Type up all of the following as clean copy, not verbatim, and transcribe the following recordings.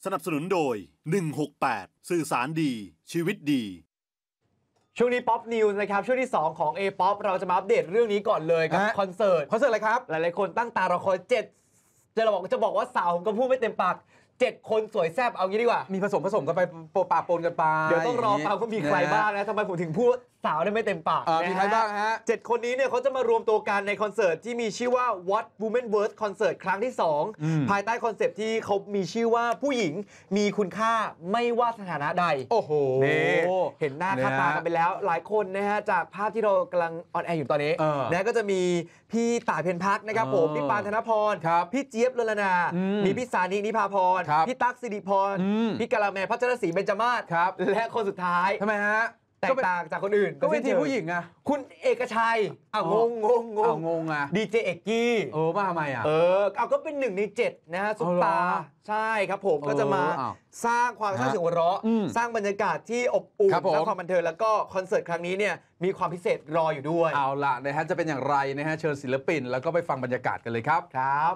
สนับสนุนโดย168สื่อสารดีชีวิตดีช่วงนี้ป๊อปนิวส์นะครับช่วงที่2ของ A-POP เราจะมาอัปเดตเรื่องนี้ก่อนเลยกับคอนเสิร์ตอะไรครับหลายๆคนตั้งตารอคอยจะบอกว่าสาวก็พูดไม่เต็มปาก7 คนสวยแซ่บเอางี้ดีกว่ามีผสมกันไปปะปนกันไปเดี๋ยวต้องรอฟังว่ามีใครบ้างนะทำไมผมถึงพูดสาวได้ไม่เต็มปากมีใครบ้างฮะ 7 คนนี้เนี่ยเขาจะมารวมตัวกันในคอนเสิร์ตที่มีชื่อว่า What Women Worth คอนเสิร์ตครั้งที่2ภายใต้คอนเซปต์ที่เขามีชื่อว่าผู้หญิงมีคุณค่าไม่ว่าสถานะใดโอ้โหเห็นหน้าค่าตากันไปแล้วหลายคนนะฮะจากภาพที่เรากำลังออนแอร์อยู่ตอนนี้นะก็จะมีพี่ต่ายเพ็ญพักนะครับผมพี่ปานธนพรพี่เจี๊ยบ ลลนามีพี่สานินิพาพรพี่ตั๊กสิริพรพี่กะละแมพัชรศรีเบญจมาศและคนสุดท้ายทำไมฮะแตกต่างจากคนอื่นก็เวทีผู้หญิงอะคุณเอกชัยงงอะดีเจเอกกี้ว่าทำไมอะเอาก็เป็น1 ใน 7นะฮะซุปตาใช่ครับผมก็จะมาสร้างความสร้างเสียงหัวเราะสร้างบรรยากาศที่อบอุ่นและความบันเทิงแล้วก็คอนเสิร์ตครั้งนี้เนี่ยมีความพิเศษรออยู่ด้วยเอาล่ะนะฮะจะเป็นอย่างไรนะฮะเชิญศิลปินแล้วก็ไปฟังบรรยากาศกันเลยครับครับ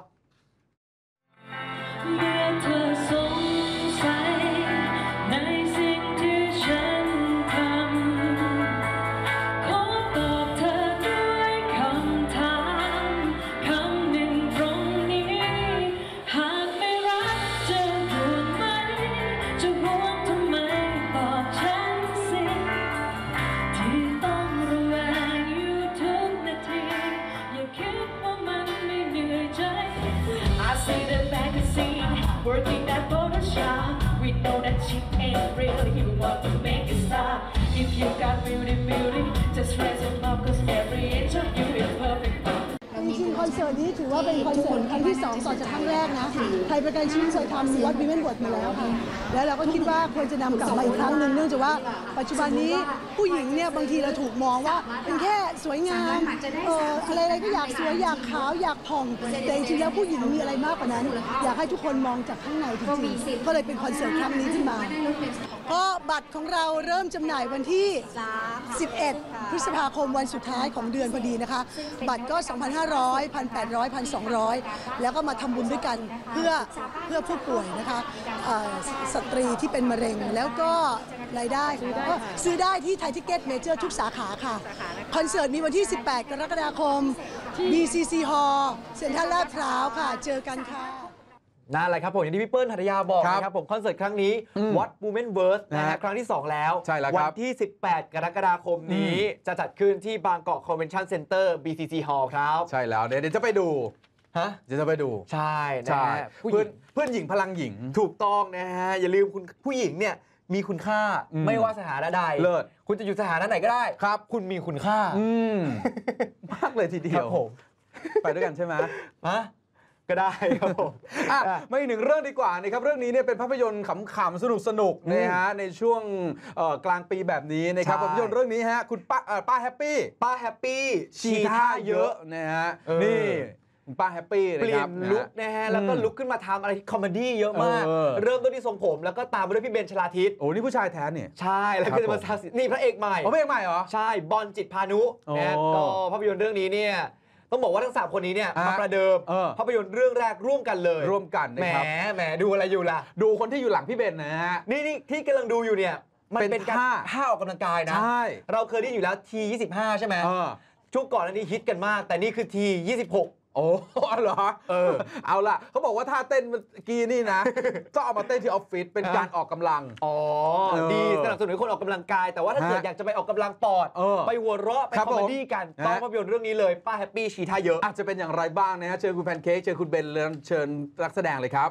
Working that Photoshop, we know that she ain't real. You want to make it stop. If you got beauty, just raise your mouth, cause every inch of you is perfect. จริงๆคอนเสิร์ตนี้ถือว่าเป็นคอนเสิร์ตครั้งที่2ต่อจากครั้งแรกนะไทยประกันชีวิตเคยทำWhat Women Worthมาแล้วค่ะแล้วเราก็คิดว่าควรจะนำกลับมาอีกครั้งหนึ่งเนื่องจากว่าปัจจุบันนี้ผู้หญิงเนี่ยบางทีเราถูกมองว่าเป็นแค่สวยงามอะไรก็อยากสวยอยากขาวอยากผ่องแต่จริงๆแล้วผู้หญิงมีอะไรมากกว่านั้นอยากให้ทุกคนมองจากข้างในจริงๆก็เลยเป็นคอนเสิร์ตครั้งนี้ขึ้นมาก็บัตรของเราเริ่มจำหน่ายวันที่11 พฤษภาคมวันสุดท้ายของเดือนพอดีนะคะบัตรก็ 2,500 1,800 1,200 แล้วก็มาทำบุญด้วยกันเพื่อผู้ป่วยนะคะสตรีที่เป็นมะเร็งแล้วก็รายได้ก็ซื้อได้ที่ไทยทิเก็ตเมเจอร์ทุกสาขาค่ะคอนเสิร์ตมีวันที่18 กรกฎาคม BCC Hall เซ็นทรัลลาดพร้าวค่ะเจอกันค่ะนั่นแหละครับผมอย่างที่พี่เปิ้ลหัตถยาบอกนะครับผมคอนเสิร์ตครั้งนี้ What Women Worth นะฮะครั้งที่2แล้ววันที่18 กรกฎาคมนี้จะจัดขึ้นที่บางกอกคอนเวนชั่นเซ็นเตอร์ BCC Hall ครับใช่แล้วเดี๋ยวจะไปดูเดี๋ยวจะไปดูใช่นะฮะเพื่อนหญิงพลังหญิงถูกต้องนะฮะอย่าลืมคุณผู้หญิงเนี่ยมีคุณค่าไม่ว่าสถานะใดเลิศคุณจะอยู่สถานะไหนก็ได้ครับคุณมีคุณค่ามากเลยทีเดียวผมไปด้วยกันใช่ไหมก็ได้ครับผมมาอีกหนึ่งเรื่องดีกว่านะครับเรื่องนี้เนี่ยเป็นภาพยนตร์ขำๆสนุกนะฮะในช่วงกลางปีแบบนี้นะครับภาพยนตร์เรื่องนี้ฮะคุณป้าแฮปปี้ชีท่าเยอะนะฮะนี่ป้าแฮปปี้เปลี่ยนลุคนะฮะแล้วก็ลุกขึ้นมาทำอะไรที่คอมเมดี้เยอะมากเริ่มต้นที่ทรงผมแล้วก็ตามไปด้วยพี่เบนชลาทิศโอ้นี่ผู้ชายแท้เนี่ยใช่แล้วก็จะมานี่พระเอกใหม่พระเอกใหม่เหรอใช่บอลจิตพานุนะก็ภาพยนตร์เรื่องนี้เนี่ยต้องบอกว่าทั้ง3คนนี้เนี่ยมาประเดิมภาพยนตร์เรื่องแรกร่วมกันเลยร่วมกันนะครับแหมดูอะไรอยู่ล่ะดูคนที่อยู่หลังพี่เบนนะฮะนี่ที่กำลังดูอยู่เนี่ยมันเป็นการท่าออกกำลังกายนะเราเคยได้อยู่แล้วT25ใช่ไหมช่วงก่อนอันนี้ฮิตกันมากแต่นี่คือT26 โอ้เหรอเอาล่ะเขาบอกว่าท่าเต้นเมื่อกี้นี่นะต้องเอามาเต้นที่ออฟฟิศเป็นการออกกำลังดีสนับสนุนคนออกกำลังกายแต่ว่าถ้าเกิดอยากจะไปออกกำลังปอดไปหัวเราะไปคอมเมดี้กันต้องภาพยนตร์เรื่องนี้เลยป้าแฮปปี้ชีท่าเยอะอาจจะเป็นอย่างไรบ้างนะฮะเชิญคุณแพนเค้กเชิญคุณเบนเชิญนักแสดงเลยครับ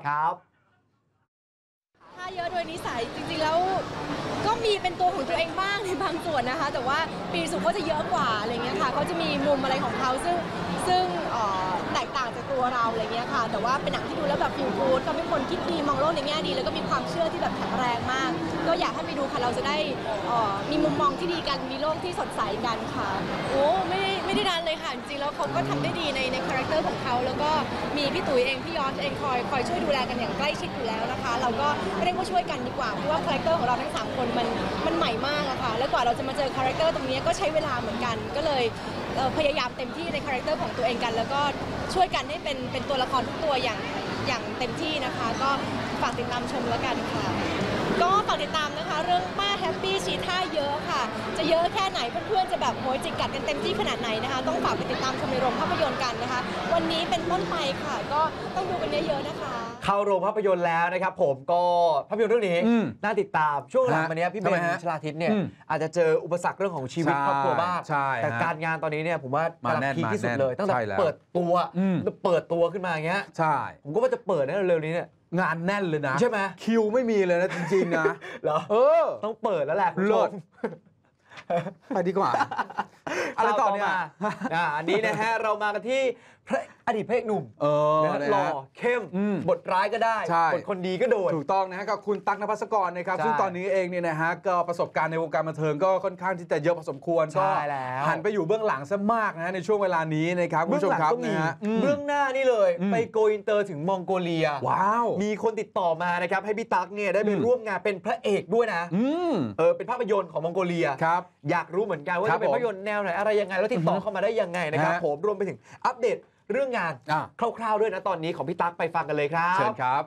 ท่าเยอะโดยนิสัยจริงๆแล้วก็มีเป็นตัวของตัวเองบ้างในบางส่วนนะคะแต่ว่าปีสุเขาจะเยอะกว่าอะไรเงี้ยค่ะเขาจะมีมุมอะไรของเขาซึ่งแตกต่างจากตัวเราอะไรเงี้ยค่ะแต่ว่าเป็นหนังที่ดูแล้วแบบฟีลกู๊ดก็เป็นคนคิดดีมองโลกในแง่ดีแล้วก็มีความเชื่อที่แบบแข็งแรงมากก็อยากให้ไปดูค่ะเราจะได้มีมุมมองที่ดีกันมีโลกที่สดใสกันค่ะโอ้ไม่ได้ดันเลยค่ะจริงๆแล้วเขาก็ทำได้ดีในคาแรคเตอร์ของเขาแล้วก็มีพี่ตุ๋ยเองพี่ยอดเองคอยช่วยดูแลกันอย่างใกล้ชิดอยู่แล้วนะคะเราก็เรียกว่าช่วยกันดีกว่าเพราะว่าคาแรคเตอร์ของเราทั้ง3คนมันใหม่มากอะค่ะแล้วกว่าเราจะมาเจอคาแรคเตอร์ตรงนี้ก็ใช้เวลาเหมือนกันก็เลยพยายามเต็มที่ในคาแรคเตอร์ของตัวเองกันแล้วก็ช่วยกันให้เป็นตัวละครทุกตัวอย่างเต็มที่นะคะก็ฝากติดตามชมแล้วกันค่ะก็ฝากติดตามนะคะเรื่องป้าแฮปปี้ชีท่าเยอะค่ะจะเยอะแค่ไหนเพื่อนๆจะแบบโหยจิกกัดกันเต็มที่ขนาดไหนนะคะต้องฝากไปติดตามชมในโรงภาพยนตร์กันนะคะวันนี้เป็นต้นไปค่ะก็ต้องดูกันเยอะๆนะคะเข้าโรงภาพยนตร์แล้วนะครับผมก็ภาพยนตร์เรื่องนี้น่าติดตามช่วงหลังมานี้พี่เบนชลาทิศเนี่ยอาจจะเจออุปสรรคเรื่องของชีวิตครอบครัวบ้างแต่การงานตอนนี้เนี่ยผมว่ากำลังพีคที่สุดเลยตั้งแต่เปิดตัวขึ้นมาอย่างเงี้ยใช่ผมก็ว่าจะเปิดนะเร็วๆนี้เนี่ยงานแน่นเลยนะใช่ไหมคิวไม่มีเลยนะจริงๆนะเหรอต้องเปิดแล้วแหละคุณผู้ชมไปดีกว่าอะไรต่อเนี่ยอันนี้นะฮะเรามากันที่อดีตพระเอกหนุ่มหล่อเข้มบทร้ายก็ได้บทคนดีก็โดนถูกต้องนะฮะกับคุณตั๊กนภัสกรนะครับซึ่งตอนนี้เองเนี่ยนะฮะก็ประสบการณ์ในวงการบันเทิงก็ค่อนข้างที่จะเยอะพอสมควรก็หันไปอยู่เบื้องหลังซะมากนะในช่วงเวลานี้นะครับคุณผู้ชมครับนะฮะเบื้องหน้านี่เลยไปโกอินเตอร์ถึงมองโกเลียว้าวมีคนติดต่อมานะครับให้พี่ตั๊กเนี่ยได้ไปร่วมงานเป็นพระเอกด้วยนะเป็นภาพยนตร์ของมองโกเลียครับอยากรู้เหมือนกันว่าจะเป็นภาพยนตร์แนวไหนอะไรยังไงแล้วติดต่อเข้ามาได้ยังไงนะครับผมรวมไปถึงอัปเดตเรื่องงานคร่าวๆด้วยนะตอนนี้ของพี่ตั๊กไปฟังกันเลยครับเชิญครับ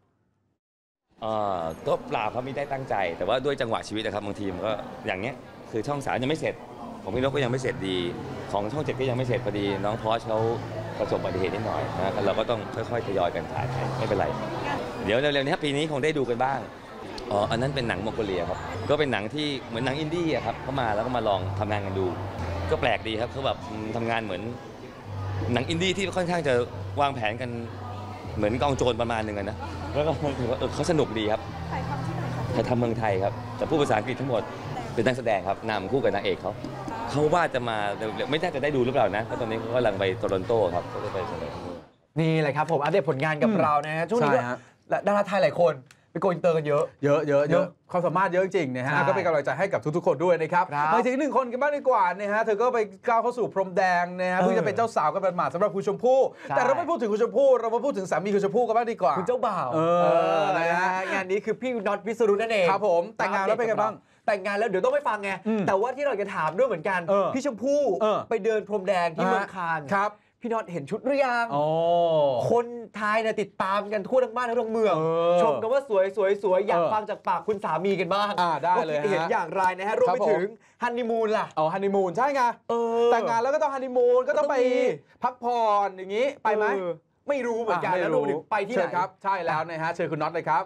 ก็เปล่าเขาไม่ได้ตั้งใจแต่ว่าด้วยจังหวะชีวิตนะครับบางทีมันก็อย่างเงี้ยคือช่อง3ยังไม่เสร็จของพี่นกก็ยังไม่เสร็จดีของช่อง7ก็ยังไม่เสร็จพอดีน้องพอชเขาประสบอุบัติเหตุนิดหน่อยนะเราก็ต้องค่อยๆทยอยกันถ่ายไม่เป็นไรเดี๋ยวเร็วๆนี้ปีนี้คงได้ดูกันบ้างอันนั้นเป็นหนังมองโกเลียครับก็เป็นหนังที่เหมือนหนังอินดี้ครับเขามาแล้วก็มาลองทำงานกันดูก็แปลกดีครับเขาแบบทำงานเหมือนหนังอินดี้ที่ค่อนข้างจะวางแผนกันเหมือนกองโจรประมาณหนึ่งนะแล้วก็ถือว่าเขาสนุกดีครับถ่ายทำที่ไหนครับถ่ายทำเมืองไทยครับแต่พูดภาษาอังกฤษทั้งหมดเป็นนักแสดงครับนำคู่กับนางเอกเขาว่าจะมาไม่น่าจะได้ดูหรือเปล่านะเพราะตอนนี้เขากำลังไปโตรอนโตครับก็จะไปแสดงนี่แหละครับผมอัปเดตผลงานกับเรานะฮะช่วงนี้ดาราไทยหลายคนไปโกอินเตอร์กันเยอะความสามารถเยอะจริงนะฮะก็เป็นกำลังใจให้กับทุกๆคนด้วยนะครับมาถึงหนึ่งคนกันบ้างดีกว่านะฮะเธอก็ไปก้าวเข้าสู่พรมแดงนะฮะเพิ่งจะเป็นเจ้าสาวกันเป็นหมาสำหรับคุณชมพู่แต่เราไม่พูดถึงคุณชมพู่เรามาพูดถึงสามีคุณชมพู่กันบ้างดีกว่าคุณเจ้าบ่าวนะฮะงานนี้คือพี่น็อตวิศรุนั่นเองครับผมแต่งงานแล้วเป็นไงบ้างแต่งงานแล้วเดี๋ยวต้องไปฟังไงแต่ว่าที่เราจะถามด้วยเหมือนกันพี่ชมพู่ไปเดินพรมแดงที่เมืองคานครับพี่น็อตเห็นชุดหรือยังคนไทยเนี่ยติดตามกันทั่วทั้งบ้านทั้งเมืองชมกันว่าสวยอยากฟังจากปากคุณสามีกันบ้างได้เลยเห็นอย่างไรนะฮะรวมไปถึงฮันนีมูนล่ะฮันนีมูนใช่ไงแต่งงานแล้วก็ต้องฮันนีมูนก็ต้องไปพักผ่อนอย่างนี้ไปไหมไม่รู้เหมือนกันแล้วรวมถึงไปที่ไหนครับใช่แล้วนะฮะเชิญคุณน็อตเลยครับ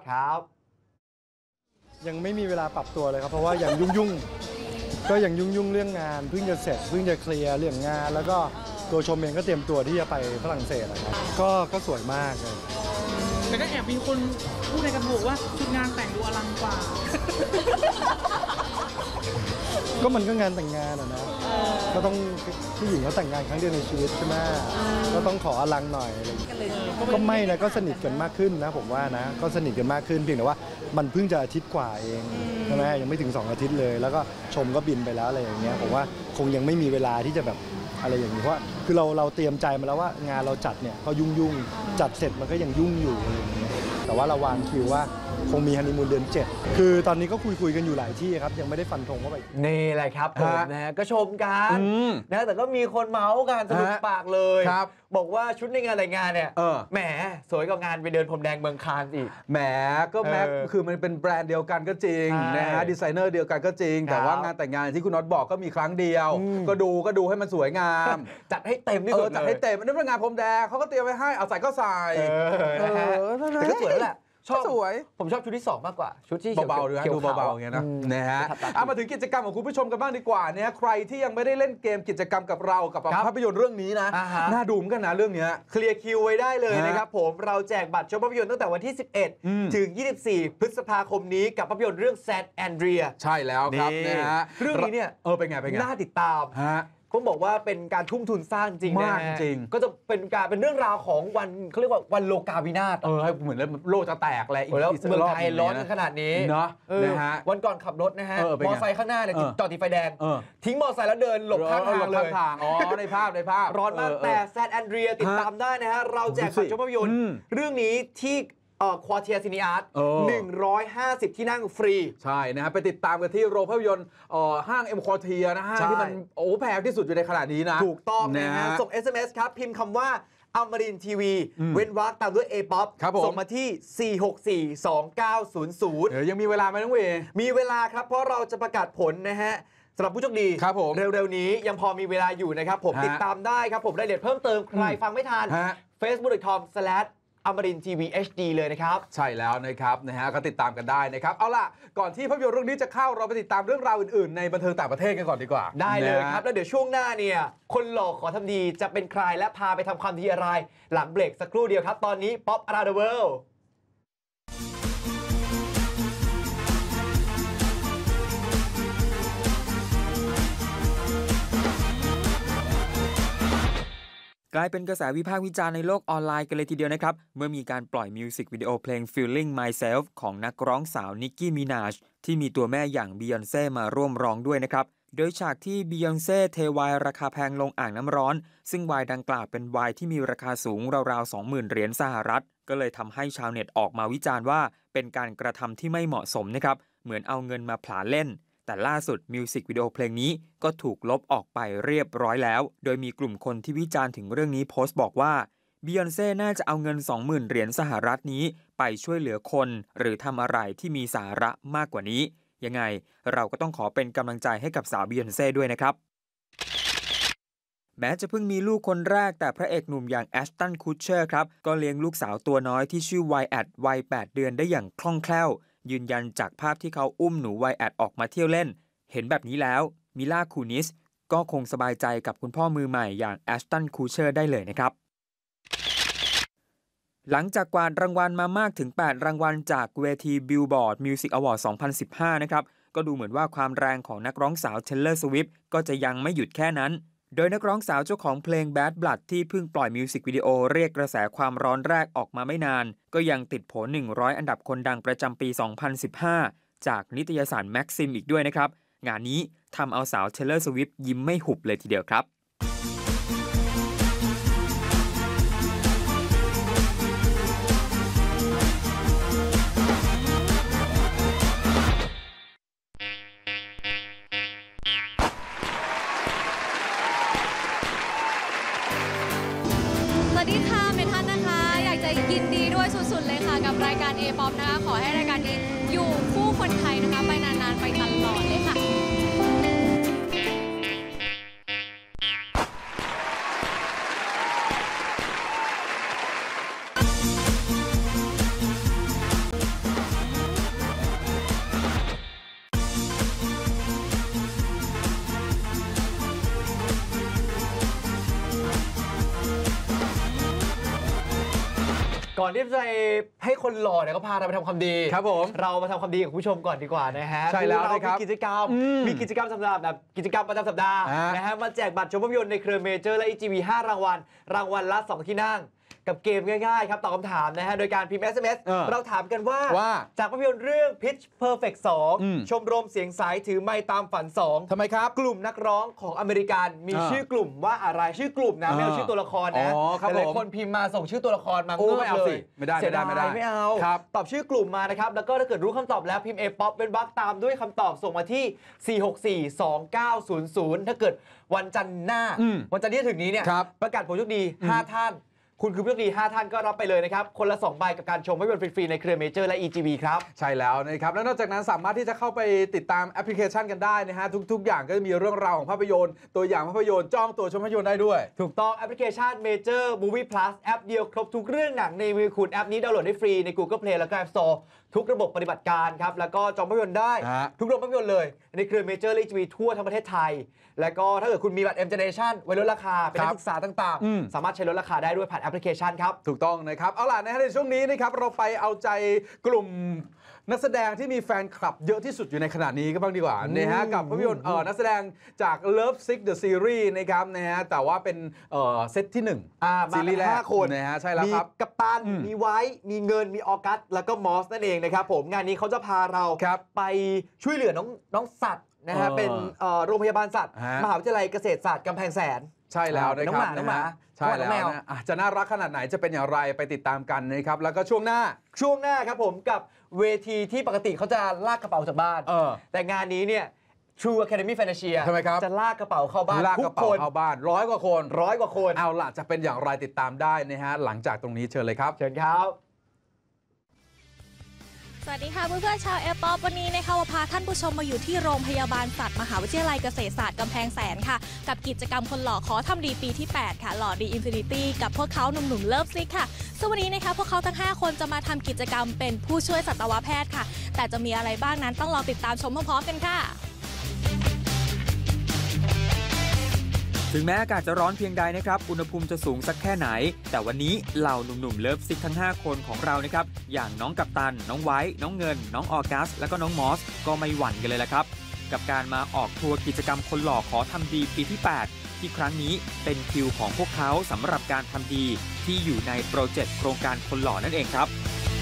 ยังไม่มีเวลาปรับตัวเลยครับเพราะว่ายังยุ่งก็ยังยุ่งเรื่องงานเพิ่งจะเสร็จเพิ่งจะเคลียร์เรื่องงานแล้วก็ตัวชมเองก็เตรียมตัวที่จะไปฝรั่งเศสนะครับก็สวยมากเลยแต่ก็แอบมีคนพูดในกระโถว่าชุดงานแต่งดูอลังกว่าก็มันก็งานแต่งงานนะก็ต้องผู้หญิงเขาแต่งงานครั้งเดียวในชีวิตใช่ไหมก็ต้องขออลังหน่อยก็ไม่นะก็สนิทกันมากขึ้นนะผมว่านะก็สนิทกันมากขึ้นเพียงแต่ว่ามันเพิ่งจะอาทิตย์กว่าเองใช่ไหมยังไม่ถึง2 อาทิตย์เลยแล้วก็ชมก็บินไปแล้วอะไรอย่างเงี้ยผมว่าคงยังไม่มีเวลาที่จะแบบอะไรอย่างนี้เพราะคือเราเตรียมใจมาแล้วว่างานเราจัดเนี่ยก็ยุ่งจัดเสร็จมันก็ยังยุ่งอยู่อะไรอย่างเงี้ยแต่ว่าเราวางคิวว่าคงมีฮันนีมูนเดือน7คือตอนนี้ก็คุยกันอยู่หลายที่ครับยังไม่ได้ฟันธงว่าไปนี่แหละครับผมนะก็ชมกันนะแต่ก็มีคนเมาส์กันสนุกปากเลยบอกว่าชุดในงานแต่งงานเนี่ยแหมสวยกว่างานไปเดินพรมแดงเมืองคานอีกแหมก็แม้คือมันเป็นแบรนด์เดียวกันก็จริงนะฮะดีไซเนอร์เดียวกันก็จริงแต่ว่างานแต่งงานที่คุณน็อตบอกก็มีครั้งเดียวก็ดูให้มันสวยงามจัดให้เต็มที่สุดจัดให้เต็มนี่เป็นงานพรมแดงเขาก็เตรียมไว้ให้เอาใส่ก็ใส่แต่ก็สวยแล้วแหละชอบสวยผมชอบชุดที่2มากกว่าชุดที่เบาๆดูเบาๆอย่างเงี้ยนะฮะมาถึงกิจกรรมของคุณผู้ชมกันบ้างดีกว่าเนี่ยใครที่ยังไม่ได้เล่นเกมกิจกรรมกับเรากับภาพยนตร์เรื่องนี้นะน่าดูเหมือนกันนะเรื่องนี้เคลียร์คิวไว้ได้เลยนะครับผมเราแจกบัตรชมภาพยนตร์ตั้งแต่วันที่11ถึง24พฤษภาคมนี้กับภาพยนตร์เรื่องแซนแอนเดรียใช่แล้วครับนะฮะเรื่องนี้เนี่ยเป็นไงน่าติดตามเขาบอกว่าเป็นการทุ่มทุนสร้างจริงมากจริงก็จะเป็นเรื่องราวของวันเขาเรียกว่าวันโลกาวินาศเหมือนโลกจะแตกอะไรแล้วเมืองไทยร้อนขนาดนี้เนาะนะฮะวันก่อนขับรถนะฮะมอไซค์ข้างหน้าเนี่ยจอดติดไฟแดงทิ้งมอไซค์แล้วเดินหลบข้างทางเลยในภาพร้อนมากแต่แซนแอนเดรียติดตามได้นะฮะเราแจกบัตรชมภาพยนตร์เรื่องนี้ที่ควอเทียซินีอาร์ต150 ที่นั่งฟรีใช่นะฮะไปติดตามกันที่โรงภาพยนตร์ห้างเอ็มควอเทียนะฮะที่มันแพงที่สุดอยู่ในขณะนี้นะถูกต้องนะฮะส่ง SMS ครับพิมพ์คำว่าอมรินทีวีเว้นวรรคตามด้วย A-POP ส่งมาที่ 4642900 ยังมีเวลาไหมน้องเวมีเวลาครับเพราะเราจะประกาศผลนะฮะสำหรับผู้โชคดีเร็วๆนี้ยังพอมีเวลาอยู่นะครับผมติดตามได้ครับผมรายละเอียดเพิ่มเติมใครฟังไม่ทัน facebook.com/amarintvhd เลยนะครับใช่แล้วนะครับก็ติดตามกันได้นะครับเอาล่ะก่อนที่ภาพยนตร์เรื่องนี้จะเข้าเราไปติดตามเรื่องราวอื่นๆในบันเทิงต่างประเทศกันก่อนดีกว่าได้เลยครับแล้วเดี๋ยวช่วงหน้าเนี่ยคนหล่อขอทำดีจะเป็นใครและพาไปทำความดีอะไรหลังเบรกสักครู่เดียวครับตอนนี้ Pop Around the World กลายเป็นกระแสวิพากษ์วิจารณ์ในโลกออนไลน์กันเลยทีเดียวนะครับเมื่อมีการปล่อยมิวสิกวิดีโอเพลง Feeling Myself ของนักร้องสาวนิกกี้มินาชที่มีตัวแม่อย่างบียอนเซ่มาร่วมร้องด้วยนะครับโดยฉากที่บียอนเซ่เทไวน์ราคาแพงลงอ่างน้ำร้อนซึ่งไวน์ดังกล่าวเป็นไวน์ที่มีราคาสูงราวๆ 20,000 เหรียญสหรัฐก็เลยทำให้ชาวเน็ตออกมาวิจารณ์ว่าเป็นการกระทำที่ไม่เหมาะสมนะครับเหมือนเอาเงินมาผลาเล่นแต่ล่าสุดมิวสิกวิดีโอเพลงนี้ก็ถูกลบออกไปเรียบร้อยแล้วโดยมีกลุ่มคนที่วิจารณ์ถึงเรื่องนี้โพสต์บอกว่าบียอนเซ่น่าจะเอาเงิน 20,000 เหรียญสหรัฐนี้ไปช่วยเหลือคนหรือทำอะไรที่มีสาระมากกว่านี้ยังไงเราก็ต้องขอเป็นกำลังใจให้กับสาวบียอนเซ่ด้วยนะครับแม้จะเพิ่งมีลูกคนแรกแต่พระเอกหนุ่มอย่างแอชตันคูชเชอร์ครับก็เลี้ยงลูกสาวตัวน้อยที่ชื่อไวแอดวัย 8 เดือนได้อย่างคล่องแคล่วยืนยันจากภาพที่เขาอุ้มหนูไวแอดออกมาเที่ยวเล่นเห็นแบบนี้แล้วมิล่าคูนิสก็คงสบายใจกับคุณพ่อมือใหม่อย่างแอชตันคูเชอร์ได้เลยนะครับหลังจากกวาดรางวัลมามากถึง8รางวัลจากเวที Billboard Music Award 2015 นะครับก็ดูเหมือนว่าความแรงของนักร้องสาวเทเลอร์ สวิฟต์ก็จะยังไม่หยุดแค่นั้นโดยนักร้องสาวเจ้าของเพลง Bad Blood ที่เพิ่งปล่อยมิวสิกวิดีโอเรียกกระแสความร้อนแรกออกมาไม่นานก็ยังติดโผ100 อันดับคนดังประจำปี 2015 จากนิตยสาร Maxim อีกด้วยนะครับงานนี้ทำเอาสาวเทเลอร์ สวิฟต์ยิ้มไม่หุบเลยทีเดียวครับสวัสดีค่ะเมทันนะคะอยากจะยินดีด้วยสุดๆเลยค่ะกับรายการ A-POP นะคะขอให้รายการนี้อยู่คู่คนไทยนะคะไปนานๆไปตลอดเลยค่ะก่อนที่จะให้คนหล่อเนี่ยเขาพาเราไปทำความดีครับผมเรามาทำความดีกับคุณผู้ชมก่อนดีกว่านะฮะใช่แล้วนะครับมีกิจกรรมสำหรับแบบกิจกรรมประจำสัปดาห์นะฮะมาแจกบัตรชมภาพยนตร์ในเครือเมเจอร์และ EGV 5 รางวัลละ 2 ที่นั่งกับเกมง่ายๆครับตอบคำถามนะฮะโดยการพิมพ์ SMS เราถามกันว่าจากภาพยนตร์เรื่อง Pitch Perfect 2 ชมรมเสียงสายถือไมค์ตามฝัน2 ทำไมครับกลุ่มนักร้องของอเมริกันมีชื่อกลุ่มว่าอะไรชื่อกลุ่มนะไม่เอาชื่อตัวละครนะแต่หลายคนพิมพ์มาส่งชื่อตัวละครมาไม่เอาสิไม่ได้ไม่เอาตอบชื่อกลุ่มมานะครับแล้วก็ถ้าเกิดรู้คำตอบแล้วพิมพ์ A-POP เป็นบัคตามด้วยคำตอบส่งมาที่ 4642900ถ้าเกิดวันจันทร์หน้าวันจันทร์ที่ถึงนี้เนี่ยประกาศผลโชคดี5 ท่านคุณคือผู้โชคดี5 ท่านก็รับไปเลยนะครับคนละ2 ใบกับการชมภาพยนตร์ฟรีๆในเครือเมเจอร์และ EGV ครับใช่แล้วนะครับแล้วนอกจากนั้นสามารถที่จะเข้าไปติดตามแอปพลิเคชันกันได้นะฮะทุกอย่างก็จะมีเรื่องราวของภาพยนตร์ตัวอย่างภาพยนตร์จ้องตัวชมภาพยนตร์ได้ด้วยถูกต้องแอปพลิเคชัน Major Movie Plus แอปเดียวครบทุกเรื่องหนังในมือคุณแอปนี้ดาวน์โหลดได้ฟรีใน Google Play แล้วก็ App Store ทุกระบบปฏิบัติการครับแล้วก็จองภาพยนตร์ได้ทุกโรงภาพยนตร์เลยในเครือเมเจอร์และ EGV ทั่วทั้งประเทศไทยแล้วก็ถ้าเกิดคุณมีบัตร M Generation ไว้ลดราคาเป็นนักศึกษาต่างๆสามารถใช้ลดราคาได้ด้วยผ่านแอปพลิเคชันครับถูกต้องนะครับเอาล่ะในช่วงนี้นะครับเราไปเอาใจกลุ่มนักแสดงที่มีแฟนคลับเยอะที่สุดอยู่ในขณะนี้ก็บ้างดีกว่านะฮะกับภาพยนตร์นักแสดงจาก Love Sick the Series นะครับนะฮะแต่ว่าเป็นเซตที่1ซีรีส์แรกคนนะฮะใช่แล้วครับมีกัปตันมีไว้มีเงินมีออกัสแล้วก็มอสนั่นเองนะครับผมงานนี้เขาจะพาเราไปช่วยเหลือน้องสัตว์นะฮะเป็นโรงพยาบาลสัตว์มหาวิทยาลัยเกษตรศาสตร์กำแพงแสนใช่แล้วนะครับน้องหมาใช่แล้วนะจะน่ารักขนาดไหนจะเป็นอย่างไรไปติดตามกันนะครับแล้วก็ช่วงหน้าครับผมกับเวทีที่ปกติเขาจะลากกระเป๋าจากบ้านแต่งานนี้เนี่ย True Academy Financial ทำไมครับจะลากกระเป๋าเข้าบ้านลากทุกกระเป๋าคนเข้าบ้าน100 กว่าคนเอาล่ะจะเป็นอย่างไรติดตามได้นะฮะหลังจากตรงนี้เชิญเลยครับเชิญครับสวัสดีค่ะเพื่อนๆชาวแอร์ป๊อปวันนี้นะคะว่าพาท่านผู้ชมมาอยู่ที่โรงพยาบาลสัตว์มหาวิทยาลัยเกษตรศาสตร์กำแพงแสนค่ะกับกิจกรรมคนหล่อขอทำดีปีที่ 8 ค่ะหล่อดีอินฟินิตี้กับพวกเขาหนุ่มๆเลิฟซิกค่ะซึ่งวันนี้นะคะพวกเขาทั้ง 5 คนจะมาทำกิจกรรมเป็นผู้ช่วยสัตวแพทย์ค่ะแต่จะมีอะไรบ้างนั้นต้องรอติดตามชมพร้อมๆกันค่ะถึงแม้อากาศจะร้อนเพียงใดนะครับอุณหภูมิจะสูงสักแค่ไหนแต่วันนี้เหล่าหนุ่มๆเลิฟซิกทั้ง5คนของเรานะครับอย่างน้องกัปตันน้องไว้น้องเงินน้องออกัสและก็น้องมอสก็ไม่หวั่นกันเลยละครับกับการมาออกทัวร์กิจกรรมคนหล่อขอทำดีปีที่ 8 ที่ครั้งนี้เป็นคิวของพวกเขาสำหรับการทำดีที่อยู่ในโปรเจกต์โครงการคนหล่อนั่นเองครับ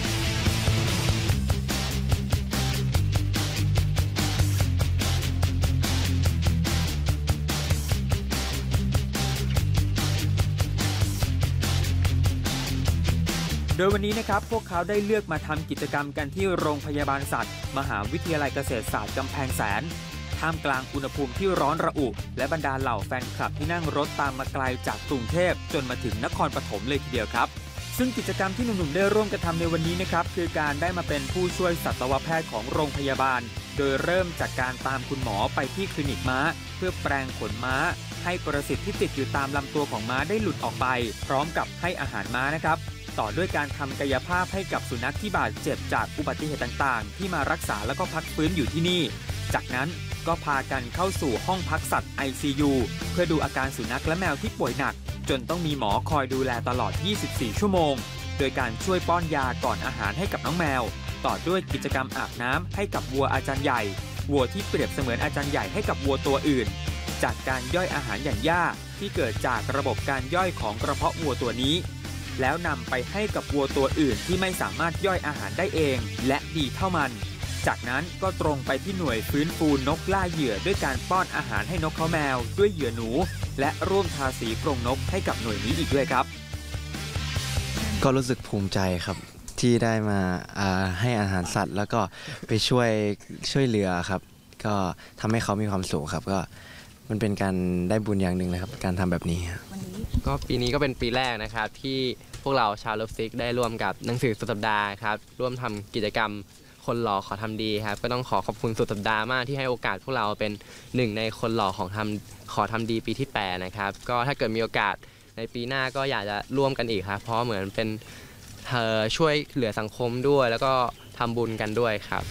โดยวันนี้นะครับพวกเขาได้เลือกมาทำกิจกรรมกันที่โรงพยาบาลสัตว์มหาวิทยาลัยเกษตรศาสตร์กำแพงแสนท่ามกลางอุณหภูมิที่ร้อนระอุและบรรดาเหล่าแฟนคลับที่นั่งรถตามมาไกลจากกรุงเทพจนมาถึงนครปฐมเลยทีเดียวครับซึ่งกิจกรรมที่หนุ่มๆได้ร่วมกันทำในวันนี้นะครับคือการได้มาเป็นผู้ช่วยสัตวแพทย์ของโรงพยาบาลโดยเริ่มจากการตามคุณหมอไปที่คลินิกม้าเพื่อแปรงขนม้าให้ปรสิตที่ติดอยู่ตามลำตัวของม้าได้หลุดออกไปพร้อมกับให้อาหารม้านะครับต่อด้วยการทำกายภาพให้กับสุนัขที่บาดเจ็บจากอุบัติเหตุต่างๆที่มารักษาแล้วก็พักฟื้นอยู่ที่นี่จากนั้นก็พากันเข้าสู่ห้องพักสัตว์ ICU เพื่อดูอาการสุนัขและแมวที่ป่วยหนักจนต้องมีหมอคอยดูแลตลอด 24 ชั่วโมงโดยการช่วยป้อนยาก่อนอาหารให้กับน้องแมวต่อด้วยกิจกรรมอาบน้ำให้กับวัวอาจารย์ใหญ่วัวที่เปรียบเสมือนอาจารย์ใหญ่ให้กับวัวตัวอื่นจากการย่อยอาหารอย่างหญ้าที่เกิดจากระบบการย่อยของกระเพาะวัวตัวนี้แล้วนำไปให้กับวัวตัวอื่นที่ไม่สามารถย่อยอาหารได้เองและดีเท่ามันจากนั้นก็ตรงไปที่หน่วยฟื้นฟูนกล่าเหยื่อด้วยการป้อนอาหารให้นกเขาแมวด้วยเหยื่อหนูและร่วมทาสีกรงนกให้กับหน่วยนี้อีกด้วยครับก็รู้สึกภูมิใจครับที่ได้มาให้อาหารสัตว์แล้วก็ไปช่วยเหลือครับก็ทำให้เขามีความสุขครับก็มันเป็นการได้บุญอย่างหนึ่งเลยครับการทำแบบนี้ก็ปีนี้ก็เป็นปีแรกนะครับที่พวกเราชาวเลิฟซิกได้ร่วมกับหนังสือสุดสัปดาห์ครับร่วมทำกิจกรรมคนหล่อขอทำดีครับก็ต้องขอบคุณสุดสัปดาห์มากที่ให้โอกาสพวกเราเป็นหนึ่งในคนหล่อของขอทำดีปีที่ 8นะครับก็ถ้าเกิดมีโอกาสในปีหน้าก็อยากจะร่วมกันอีกครับเพราะเหมือนเป็นช่วยเหลือสังคมด้วยแล้วก็ทำบุญกันด้วยครับ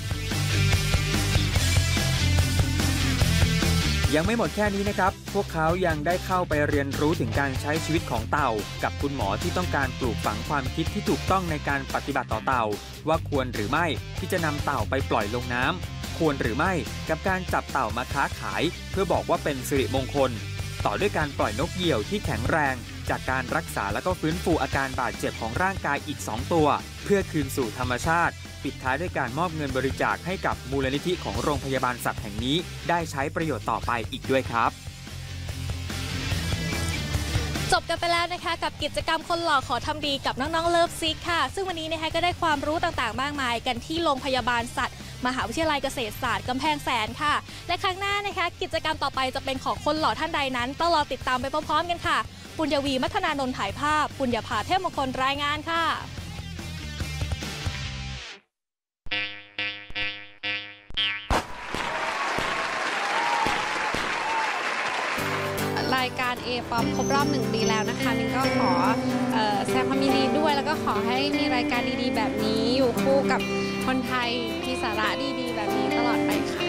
ยังไม่หมดแค่นี้นะครับพวกเขายังได้เข้าไปเรียนรู้ถึงการใช้ชีวิตของเต่ากับคุณหมอที่ต้องการปลูกฝังความคิดที่ถูกต้องในการปฏิบัติต่อเต่าว่าควรหรือไม่ที่จะนำเต่าไปปล่อยลงน้ำควรหรือไม่กับการจับเต่ามาค้าขายเพื่อบอกว่าเป็นสิริมงคลต่อด้วยการปล่อยนกเหยี่ยวที่แข็งแรงจากการรักษาและก็ฟื้นฟูอาการบาดเจ็บของร่างกายอีก2ตัวเพื่อคืนสู่ธรรมชาติปิดท้ายด้วยการมอบเงินบริจาคให้กับมูลนิธิของโรงพยาบาลสัตว์แห่งนี้ได้ใช้ประโยชน์ต่อไปอีกด้วยครับจบกันไปแล้วนะคะกับกิจกรรมคนหล่อขอทำดีกับน้องๆเลิฟซิกค่ะซึ่งวันนี้นะคะก็ได้ความรู้ต่างๆมากมายกันที่โรงพยาบาลสัตว์มหาวิทยาลัยเกษตรศาสตร์กำแพงแสนค่ะและครั้งหน้านะคะกิจกรรมต่อไปจะเป็นของคนหล่อท่านใดนั้นต้องรอติดตามไปพร้อมๆกันค่ะปุญญวีมัฒนานนท์ถ่ายภาพปุญญภาเทพมงคลรายงานค่ะรายการ A-POP ครบรอบ1 ปีแล้วนะคะมินก็ขอแสดงความยินดีด้วยแล้วก็ขอให้มีรายการดีๆแบบนี้อยู่คู่กับคนไทยมีสาระดีๆแบบนี้ตลอดไปค่ะ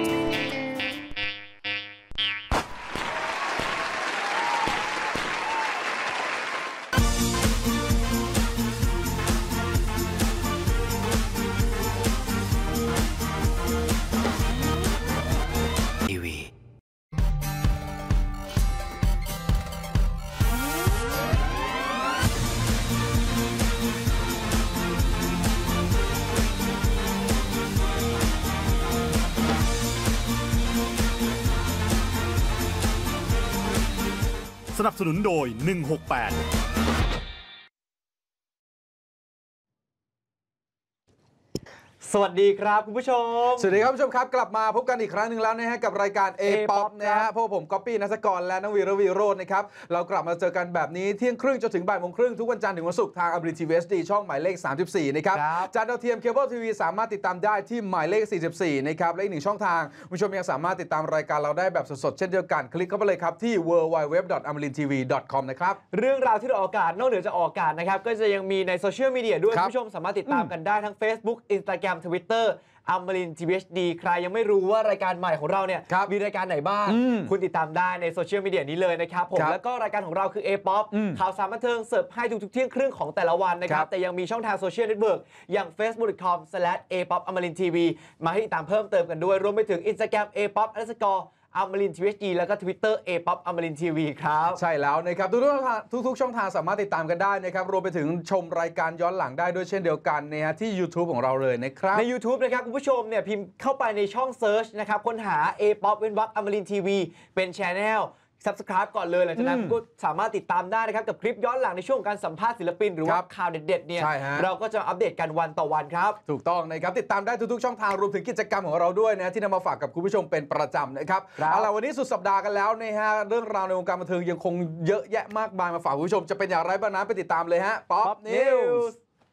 สนับสนุนโดย 168 สวัสดีครับคุณผู้ชมสวัสดีครับผู้ชมครับกลับมาพบกันอีกครั้งหนึ่งแล้วนะฮะกับรายการ A-POP นะฮะพวกผมก๊อปปี้นัสกรและน้องวีระวีโรจน์นะครับเรากลับมาเจอกันแบบนี้เที่ยงครึ่งจนถึงบ่ายโมงครึ่งทุกวันจันทร์ถึงวันศุกร์ทาง Ability TV HD ช่องหมายเลข34นะครับจานดาวเทียมเคเบิลทีวีสามารถติดตามได้ที่หมายเลข44นะครับและอีกหนึ่งช่องทางผู้ชมยังสามารถติดตามรายการเราได้แบบสดๆเช่นเดียวกันคลิกเข้าไปเลยครับที่ www.amarintv.com นะครับเรื่องราวที่เราออกอากาศนอกเหนือจากออกอากาศนะครับก็จะยังมีในโซเชียลมีเดียด้วยผู้ชมสามารถติดตามกันได้ทั้ง Facebook Instagram Twitterอมรินทร์ทีวี HD ใครยังไม่รู้ว่ารายการใหม่ของเราเนี่ยมีรายการไหนบ้างคุณติดตามได้ในโซเชียลมีเดียนี้เลยนะครับผมแล้วก็รายการของเราคือ A-POP ข่าวสารบันเทิงเสิร์ฟให้ทุกๆเที่ยงครึ่งของแต่ละวันนะครับแต่ยังมีช่องทางโซเชียลเน็ตเวิร์กอย่าง facebook.com/apopamarinTV มาให้ติดตามเพิ่มเติมกันด้วยรวมไปถึง Instagram A-POP_อมรินทร์ทีวี HD แล้วก็ Twitter A-POP อมรินทร์ทีวีครับใช่แล้วนะครับทุกช่องทางสามารถติดตามกันได้นะครับรวมไปถึงชมรายการย้อนหลังได้ด้วยเช่นเดียวกันนะฮะที่ YouTube ของเราเลยนะครับใน YouTube นะครับคุณผู้ชมเนี่ยพิมพ์เข้าไปในช่อง Search นะครับค้นหา A-POP อมรินทร์ทีวีเป็น Channel Subscribe ก่อนเลยหลังจากนั้นก็สามารถติดตามได้นะครับกับคลิปย้อนหลังในช่วงการสัมภาษณ์ศิลปินหรือว่าข่าวเด็ดๆเนี่ยเราก็จะอัปเดตกันวันต่อวันครับถูกต้องนะครับติดตามได้ทุกๆช่องทางรวมถึงกิจกรรมของเราด้วยนะที่นำมาฝากกับคุณผู้ชมเป็นประจำนะครับเอาล่ะวันนี้สุดสัปดาห์กันแล้วนะฮะเรื่องราวในวงการบันเทิงยังคงเยอะแยะมากมายมาฝากคุณผู้ชมจะเป็นอย่างไรบ้างนั้นไปติดตามเลยฮะ Pop News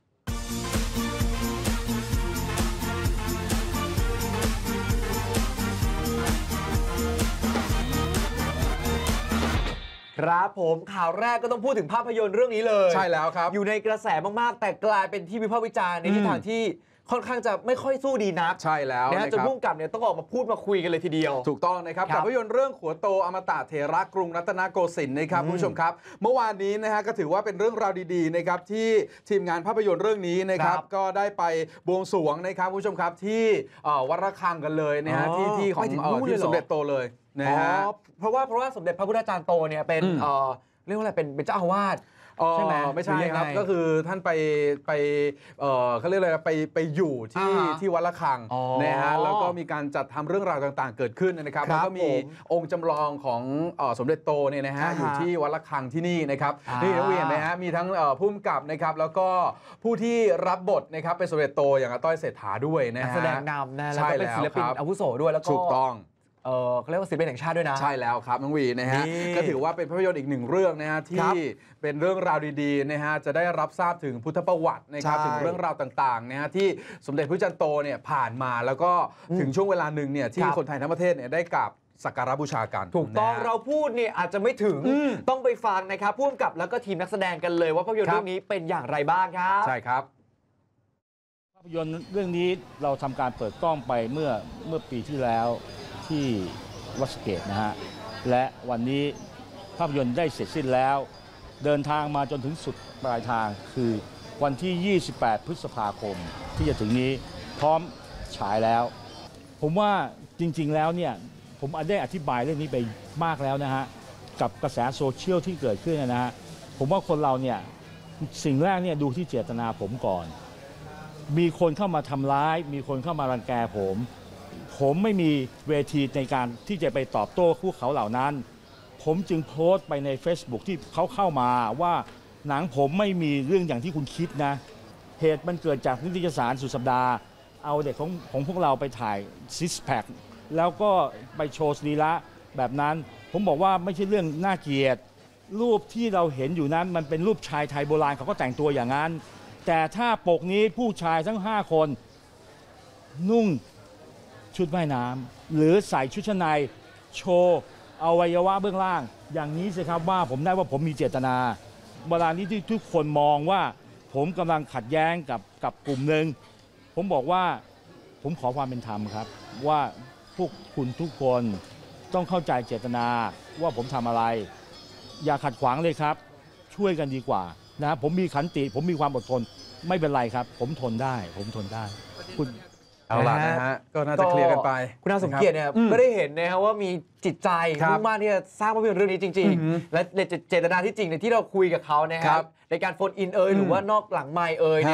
ครับผมข่าวแรกก็ต้องพูดถึงภาพยนตร์เรื่องนี้เลยใช่แล้วครับอยู่ในกระแสมากๆแต่กลายเป็นที่วิพากษ์วิจารณ์ในทิศทางที่ค่อนข้างจะไม่ค่อยสู้ดีนักใช่แล้วนะจนพุ่งกลับเนี่ยต้องออกมาพูดมาคุยกันเลยทีเดียวถูกต้องนะครับกับภาพยนตร์เรื่องขัวโตอมตะเถระกรุงรัตนโกสินทร์นะครับคุณผู้ชมครับเมื่อวานนี้นะฮะก็ถือว่าเป็นเรื่องราวดีๆนะครับที่ทีมงานภาพยนตร์เรื่องนี้นะครับก็ได้ไปบวงสรวงนะครับคุณผู้ชมครับที่วัดระฆังกันเลยนะฮะที่ของที่สมเด็จโตเลยนะฮะเพราะว่าสมเด็จพระพุทธจารย์โตเนี่ยเป็นเรียกว่าอะไรเป็นเจ้าอาวาสใช่ไหมไม่ใช่ครับก็คือท่านไปเขาเรียกอะไรไปอยู่ที่วัดระฆังนะฮะแล้วก็มีการจัดทำเรื่องราวต่างๆเกิดขึ้นนะครับแล้วก็มีองค์จำลองของสมเด็จโตเนี่ยนะฮะอยู่ที่วัดระฆังที่นี่นะครับนี่นักเรียนนะฮะมีทั้งผู้กำกับนะครับแล้วก็ผู้ที่รับบทนะครับเป็นสมเด็จโตอย่างอาต้อยเศรษฐาด้วยนะฮะแสดงนำนะแล้วก็เป็นศิลปินอาวุโสด้วยแล้วก็ถูกต้องเขาเรียกว่าศิลปินแห่งชาติด้วยนะใช่แล้วครับน้องวีนะฮะก็ถือว่าเป็นภาพยนตร์อีกหนึ่งเรื่องนะฮะที่เป็นเรื่องราวดีๆนะฮะจะได้รับทราบถึงพุทธประวัตินะครับถึงเรื่องราวต่างๆนะฮะที่สมเด็จพระจันทร์โตเนี่ยผ่านมาแล้วก็ถึงช่วงเวลาหนึ่งเนี่ยที่คนไทยทั้งประเทศเนี่ยได้กราบสักการะบูชากันถูกต้องเราพูดเนี่ยอาจจะไม่ถึงต้องไปฟังนะครับผู้กำกับแล้วก็ทีมนักแสดงกันเลยว่าภาพยนตร์เรื่องนี้เป็นอย่างไรบ้างครับใช่ครับภาพยนตร์เรื่องนี้เราทำการเปิดกล้องไปเมื่อปีที่แล้วที่วัดสะเกษนะฮะและวันนี้ภาพยนตร์ได้เสร็จสิ้นแล้วเดินทางมาจนถึงสุดปลายทางคือวันที่ 28 พฤษภาคมที่จะถึงนี้พร้อมฉายแล้วผมว่าจริงๆแล้วเนี่ยผมได้อธิบายเรื่องนี้ไปมากแล้วนะฮะกับกระแสโซเชียลที่เกิดขึ้นนะฮะผมว่าคนเราเนี่ยสิ่งแรกเนี่ยดูที่เจตนาผมก่อนมีคนเข้ามาทำร้ายมีคนเข้ามารังแกผมไม่มีเวทีในการที่จะไปตอบโต้พวกเขาเหล่านั้นผมจึงโพสต์ไปใน Facebook ที่เขาเข้ามาว่าหนังผมไม่มีเรื่องอย่างที่คุณคิดนะเหตุมันเกิดจากนิตยสารสุดสัปดาห์เอาเด็กของพวกเราไปถ่ายซิสแพคแล้วก็ไปโชว์สรีระแบบนั้นผมบอกว่าไม่ใช่เรื่องน่าเกลียดรูปที่เราเห็นอยู่นั้นมันเป็นรูปชายไทยโบราณเขาก็แต่งตัวอย่างนั้นแต่ถ้าปกนี้ผู้ชายทั้ง5คนนุ่งชุดว่ายน้ำหรือใส่ชุดชั้นในโชว์อวัยวะเบื้องล่างอย่างนี้สิครับว่าผมได้ว่าผมมีเจตนาเวลานี้ที่ทุกคนมองว่าผมกำลังขัดแย้งกับกลุ่มหนึ่งผมบอกว่าผมขอความเป็นธรรมครับว่าพวกคุณทุกคนต้องเข้าใจเจตนาว่าผมทำอะไรอย่าขัดขวางเลยครับช่วยกันดีกว่านะผมมีขันติผมมีความอดทนไม่เป็นไรครับผมทนได้คุณเอาล่ะนะฮะก็น่าจะเคลียร์กันไปคุณอาสมเกียรติเนี่ยก็ได้เห็นนะครับว่ามีจิตใจมุ่งมั่นที่จะสร้างภาพยนตร์เรื่องนี้จริงๆและเจตนาที่จริงเนี่ยที่เราคุยกับเขานะครับในการโฟนอินหรือว่านอกหลังไมค์เนี่ย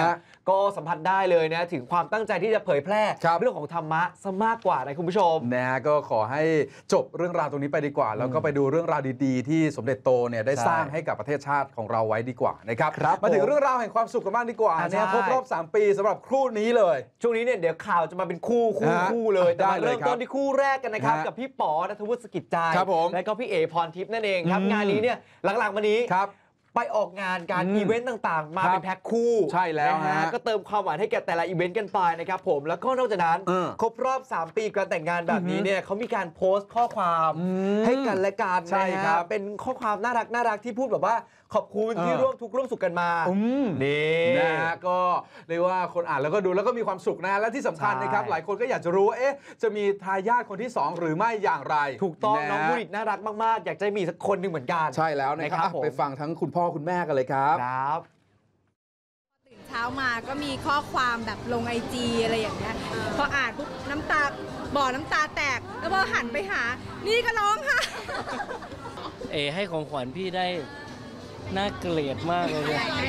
ก็สัมผัสได้เลยนะถึงความตั้งใจที่จะเผยแพร่เรื่องของธรรมะซะมากกว่านะคุณผู้ชมนะฮะก็ขอให้จบเรื่องราวตรงนี้ไปดีกว่าแล้วก็ไปดูเรื่องราวดีๆที่สมเด็จโตเนี่ยได้สร้างให้กับประเทศชาติของเราไว้ดีกว่านะครับมาถึงเรื่องราวแห่งความสุขกันบ้างดีกว่าเนี่ยครบรอบ3 ปีสำหรับคู่นี้เลยช่วงนี้เนี่ยเดี๋ยวข่าวจะมาเป็นคู่เลยแต่มาเริ่มต้นที่คู่แรกกันนะครับกับพี่ป๋อณัฐวุฒิ สกิจใจและก็พี่เอพรทิพย์นั่นเองครับงานนี้เนี่ยหลังๆมานี้ไปออกงานการอีเวนต์ต่างๆมาเป็นแพ็คคู่ใช่แล้วฮะก็เติมความหวานให้แก่แต่ละอีเวนต์กันไปนะครับผมแล้วก็นอกจากนั้นครบรอบ3 ปีการแต่งงานแบบนี้เนี่ยเขามีการโพสต์ข้อความให้กันและกันนะฮะเป็นข้อความน่ารักที่พูดแบบว่าขอบคุณที่ร่วมทุกข์ร่วมสุขกันมานี่นะฮะก็เรียกว่าคนอ่านแล้วก็ดูแล้วก็มีความสุขนะและที่สำคัญนะครับหลายคนก็อยากจะรู้ว่าจะมีทายาทคนที่2หรือไม่อย่างไรถูกต้องน้องบุริตน่ารักมากๆอยากจะมีสักคนหนึ่งเหมือนกันใช่แล้วนะครับไปฟังทั้งคุณพ่อคุณแม่กันเลยครับตื่นเช้ามาก็มีข้อความแบบลงIGอะไรอย่างเงี้ยพออ่านปุ๊บน้ำตาน้ำตาแตกแล้วพอหันไปหานี่ก็ร้องค่ะให้ของขวัญพี่ได้น่าเกลียดมากเลย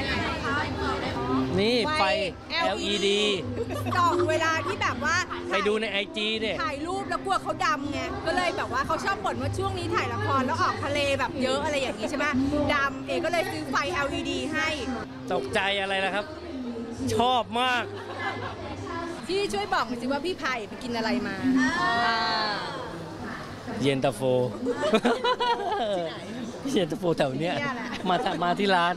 นี่ไฟ LED ส่องเวลาที่แบบว่าไปดูใน IG เนี่ยถ่ายรูปแล้วกลัวเขาดำไงก็เลยแบบว่าเขาชอบบ่นว่าช่วงนี้ถ่ายละครแล้วออกทะเลแบบเยอะอะไรอย่างนี้ใช่ไหมดำก็เลยซื้อไฟ LED ให้ตกใจอะไรล่ะครับชอบมากพี่ช่วยบอกหน่อยสิว่าพี่ไผ่ไปกินอะไรมาเย็นตาโฟเย็นตาโฟแถวเนี้ยมาที่ร้าน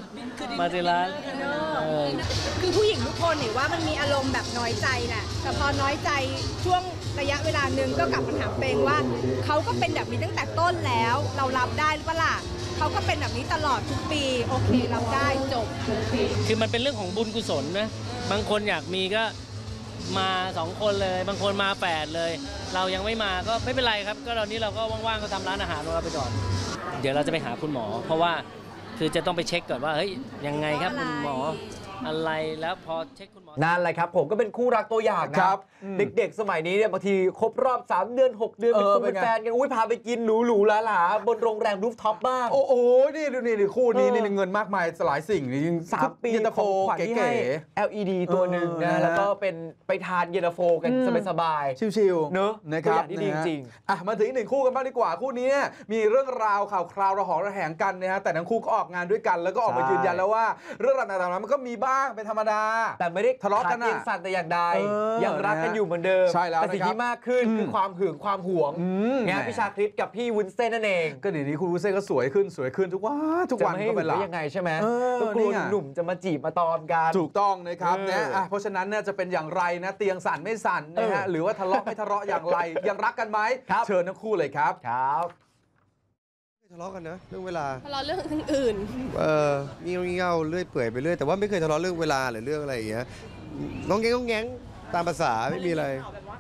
คือผู้หญิงทุกคนเห็นว่ามันมีอารมณ์แบบน้อยใจแหละแต่พอน้อยใจช่วงระยะเวลาหนึ่งก็กลับมาถามเปงว่าเขาก็เป็นแบบนี้ตั้งแต่ต้นแล้วเรารับได้หรือเปล่าเขาก็เป็นแบบนี้ตลอดทุกปีโอเครับได้จบคือมันเป็นเรื่องของบุญกุศลนะบางคนอยากมีก็มา2 คนเลยบางคนมา8เลยเรายังไม่มาก็ไม่เป็นไรครับก็ตอนนี้เราก็ว่างๆก็ทำร้านอาหารของเราไปก่อนเดี๋ยวเราจะไปหาคุณหมอเพราะว่าคือจะต้องไปเช็คก่อนว่าเฮ้ยยังไงครับคุณหมออะไรแล้วพอเช็คคุณหมอนั่นแหละครับผมก็เป็นคู่รักตัวอย่างนะเด็กๆสมัยนี้เนี่ยบางทีครบรอบ3 เดือน6 เดือนเป็นแฟนกันพาไปกินหรูๆหราๆบนโรงแรมรูฟท็อปบ้างโอ้โหนี่คู่นี้นี่เงินมากมายหลายสิ่งจริง 3 ปีเย็นตาโฟเก๋ๆ LED ตัวหนึ่งนะแล้วก็เป็นไปทานเย็นตาโฟกันสบายๆชิลๆเนอะนะครับดีจริงมาถึงอีก1 คู่กันบ้างดีกว่าคู่นี้มีเรื่องราวข่าวคราวระหองระแหงกันนะฮะแต่ทั้งคู่ก็ออกงานด้วยกันแล้วก็ออกมายืนยันแล้วว่าเรื่องราวต่างๆมันก็มีบ้างเป็นธรรมดาแต่ไม่ได้ทะเลาะกันยังสั่นแต่อย่างใดยังรักกันอยู่เหมือนเดิมแต่สิ่งที่มากขึ้นคือความหึงความหวงงานพี่ชาคริสกับพี่วุ้นเส้นนั่นเองก็เดี๋ยวนี้คุณวุ้นเส้นก็สวยขึ้นทุกวันก็เป็นหลักยังไงใช่ไหมก็กลัวหนุ่มจะมาจีบมาตอมกันถูกต้องนะครับนะเพราะฉะนั้นเนี่ยจะเป็นอย่างไรนะเตียงสั่นไม่สั่นนะฮะหรือว่าทะเลาะไม่ทะเลาะอย่างไรยังรักกันไหมเชิญทั้งคู่เลยครับทะเลาะกันนะเรื่องเวลาทะเลาะเรื่องอื่นเงี้ยวเรื่อยเปื่อยไปเรื่อยแต่ว่าไม่เคยทะเลาะเรื่องเวลาหรือเรื่องอะไรอย่างเงี้ยน้องแง้งตามภาษาไม่มีอะไร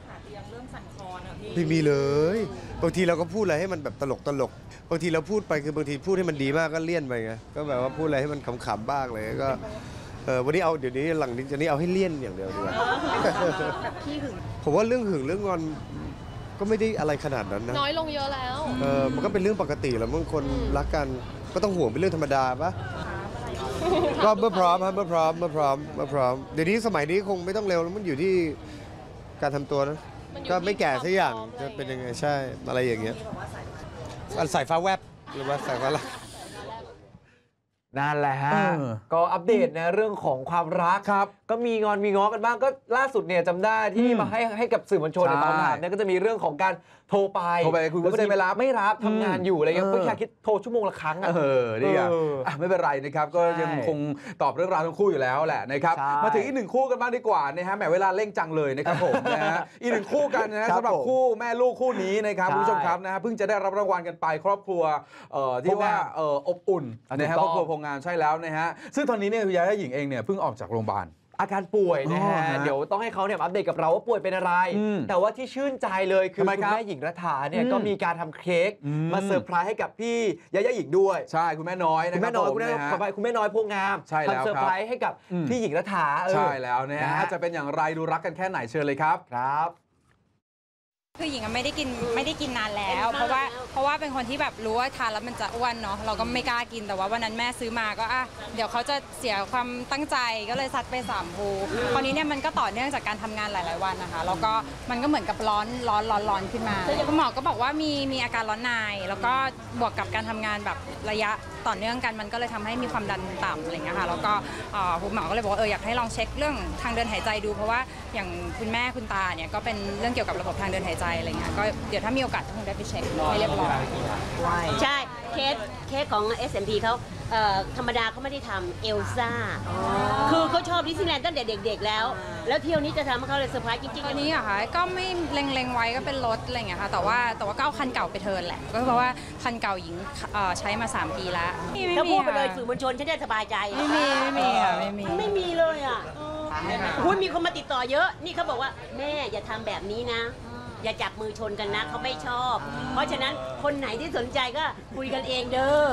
ไม่มีเลยบางทีเราก็พูดอะไรให้มันแบบตลกบางทีเราพูดไปคือบางทีพูดให้มันดีมากก็เลี่ยนไปไงก็แบบว่าพูดอะไรให้มันขำๆบ้างเลยก็วันนี้เอาเดี๋ยวนี้หลังนี้เอาให้เลี่ยนอย่างเดียวดีกว่าผมว่าเรื่องหึงเรื่องงอนก็ไม่ได้อะไรขนาดนั้นนะน้อยลงเยอะแล้วมันก็เป็นเรื่องปกติแหละเมื่อคนรักกันก็ต้องห่วงเป็นเรื่องธรรมดาปะก็เมื่อพร้อมเดี๋ยวนี้สมัยนี้คงไม่ต้องเร็วแล้วมันอยู่ที่การทำตัวนะก็ไม่แก่สักอย่างจะเป็นยังไงใช่อะไรอย่างเงี้ยสายฟ้าแวบหรือว่าสายฟ้าละนั่นแหละฮะก็อัปเดตนะเรื่องของความรักก็มีงอนมีง้อกันบ้างก็ล่าสุดเนี่ยจำได้ที่มาให้กับสื่อมวลชนในตอนนั้นก็จะมีเรื่องของการโทรไปคุณวุ้นเส้นไม่รับทำงานอยู่อะไรเงี้ยแค่คิดโทรชั่วโมงละครั้งนี่ไม่เป็นไรนะครับก็ยังคงตอบเรื่องราวทั้งคู่อยู่แล้วแหละนะครับมาถึงอีก1 คู่กันบ้างดีกว่านะฮะแหมเวลาเร่งจังเลยนะครับผมนะฮะอีก1 คู่กันนะสำหรับคู่แม่ลูกคู่นี้นะครับคุณผู้ชมครับนะฮะเพิ่งจะได้รับรางวัลกันไปครอบครัวที่ว่าอบอุ่นนะฮะครอบครัวพงงามใช่แล้วนะฮะซึ่งตอนนี้เนี่ยคุณยายหญิงเองเนี่ยเพิ่งออกจากโรงพยาบาลอาการป่วยนะฮะเดี๋ยวต้องให้เขาเนี่ยอัปเดตกับเราว่าป่วยเป็นอะไรแต่ว่าที่ชื่นใจเลยคือคุณแม่หญิงรัฐาเนี่ยก็มีการทำเค้กมาเซอร์ไพรส์ให้กับพี่ยาหญิงด้วยใช่คุณแม่น้อยนะครับคุณแม่น้อยพวงงามทำเซอร์ไพรส์ให้กับพี่หญิงรัฐาใช่แล้วนะฮะจะเป็นอย่างไรดูรักกันแค่ไหนเชิญเลยครับคือหญิงไม่ได้กินนานแล้ว เพราะว่าเป็นคนที่แบบรู้ว่าทานแล้วมันจะอ้วนเนาะเราก็ไม่กล้ากินแต่ว่าวันนั้นแม่ซื้อมาก็เดี๋ยวเขาจะเสียความตั้งใจก็เลยซัดไป3 ภูคราวนี้เนี่ยมันก็ต่อเนื่องจากการทำงานหลายๆวันนะคะแล้วก็มันก็เหมือนกับร้อนขึ้นมาคุณหมอก็บอกว่ามีอาการร้อนในแล้วก็บวกกับการทำงานแบบระยะต่อเนื่องกันมันก็เลยทำให้มีความดันต่ำอะไรอย่างเงี้ยค่ะแล้วก็คุณหมอก็เลยบอกว่าอยากให้ลองเช็คเรื่องทางเดินหายใจดูเพราะว่าอย่างคุณแม่คุณตาเนี่ยก็เป็นเรื่องเกี่ยวกับระบบทางเดินหายใจอะไรเงี้ยก็เดี๋ยวถ้ามีโอกาสคงได้ไปเช็คให้เรียบร้อยใช่เคสของ S&P เขาธรรมดาเขาไม่ได้ทำเอลซ่าคือเขาชอบดิสนีย์แลนด์ตั้งแต่เด็กๆแล้วเที่ยวนี้จะทำให้เขาเลยเซอร์ไพรส์จริงๆอันนี้อะค่ะก็ไม่เล็งไว้ก็เป็นรถอะไรเงี้ยค่ะแต่ว่าก็เอาคันเก่าไปเทิร์นแหละก็เพราะว่าคันเก่าหญิงใช้มา3 ปีแล้วถ้าพูดไปเลยสื่อมวลชนฉันได้สบายใจไม่มีเลยอ่ะคุณมีคนมาติดต่อเยอะนี่เขาบอกว่าแม่อย่าทำแบบนี้นะอย่าจับมือชนกันนะเขาไม่ชอบเพราะฉะนั้นคนไหนที่สนใจก็คุยกันเองเด้อ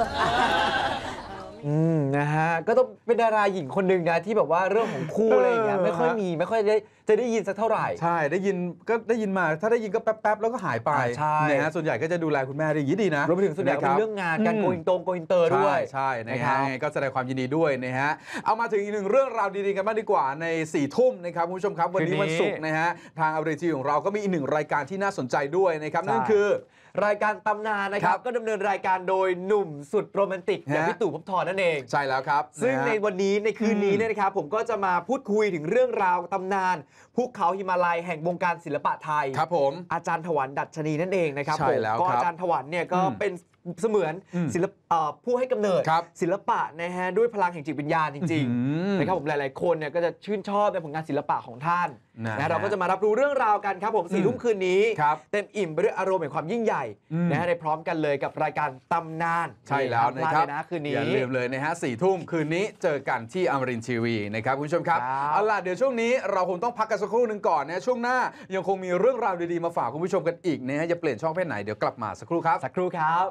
นะฮะก็ต้องเป็นดาราหญิงคนหนึ่งนะที่แบบว่าเรื่องของคู่อะไรอย่างเงี้ยไม่ค่อยจะได้ยินสักเท่าไหร่ใช่ได้ยินมาถ้าได้ยินก็แป๊บๆแล้วก็หายไปนะฮะส่วนใหญ่ก็จะดูแลคุณแม่ดีนะรวมไปถึงส่วนใหญ่เป็นเรื่องงานการโกอินเตอร์ด้วยใช่นะฮะก็แสดงความยินดีด้วยนะฮะเอามาถึงอีกหนึ่งเรื่องราวดีๆกันบ้างดีกว่าใน4 ทุ่มนะครับคุณผู้ชมครับวันนี้วันศุกร์นะฮะทางอเมริกาของเราก็มีอีกหนึ่งรายการที่น่าสนใจด้วยนะครับนั่นคือรายการตำนานนะครับก็ดำเนินรายการโดยหนุ่มสุดโรแมนติกอย่างพี่ตู่ภพบทรนั่นเองใช่แล้วครับซึ่งในวันนี้ในคืนนี้เนี่ยนะครับผมก็จะมาพูดคุยถึงเรื่องราวตำนานภูเขาหิมาลัยแห่งวงการศิลปะไทยครับผมอาจารย์ถวันดัชนีนั่นเองนะครับผมก็อาจารย์ถวันเนี่ยก็เป็นเสมือนศิลปผู้ให้กำเนิดศิลปะนะฮะด้วยพลังแห่งจิตวิญญาณจริงๆนะครับผมหลายๆคนเนี่ยก็จะชื่นชอบในผลงานศิลปะของท่านนะเราก็จะมารับรู้เรื่องราวกันครับผม4 ทุ่มคืนนี้เต็มอิ่มไปด้วยอารมณ์แห่งความยิ่งใหญ่นะฮะในพร้อมกันเลยกับรายการตำนานใช่แล้วนะครับคืนนี้อย่าลืมเลยนะฮะ4 ทุ่มคืนนี้เจอกันที่อมรินทร์ทีวีนะครับคุณผู้ชมครับเอาล่ะเดี๋ยวช่วงนี้เราคงต้องพักกันสักครู่หนึ่งก่อนนะช่วงหน้ายังคงมีเรื่องราวดีๆมาฝากคุณผู้ชมกันอีกนะฮะอย่าเปลี่ยนช่องเพศไหนเดี๋ยวกลับมาสักครู่ครับ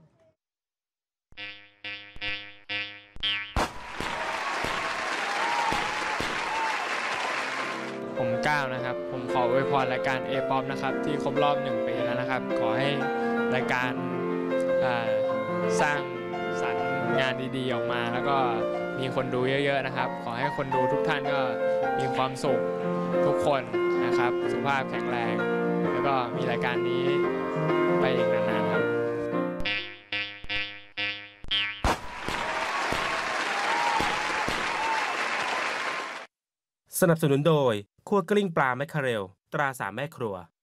ผมก้าวนะครับผมขออวยพรรายการ A-POP นะครับที่ครบรอบ1 ปีแล้วนะครับขอให้รายการสร้างสรรค์งานดีๆออกมาแล้วก็มีคนดูเยอะๆนะครับขอให้คนดูทุกท่านก็มีความสุขทุกคนนะครับสุขภาพแข็งแรงแล้วก็มีรายการนี้ไปอีกนานๆครับสนับสนุนโดยคั่วกลิ้งปลาแมคเคาเรลตรา3 แม่ครัว